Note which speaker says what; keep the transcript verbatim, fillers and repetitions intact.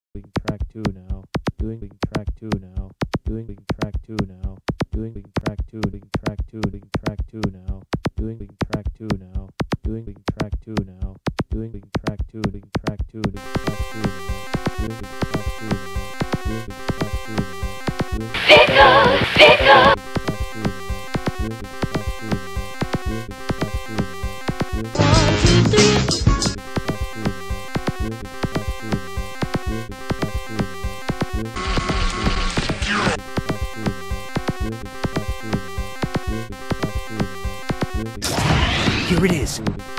Speaker 1: track two now. Doing track two now. Doing track two now. Doing track two. Doing track two. Doing track two now. Doing track two now. Doing track two now. Doing track two. Doing track two. Doing track two now. Doing track two now. Doing track two now. Pickle, pickle.
Speaker 2: Here it is.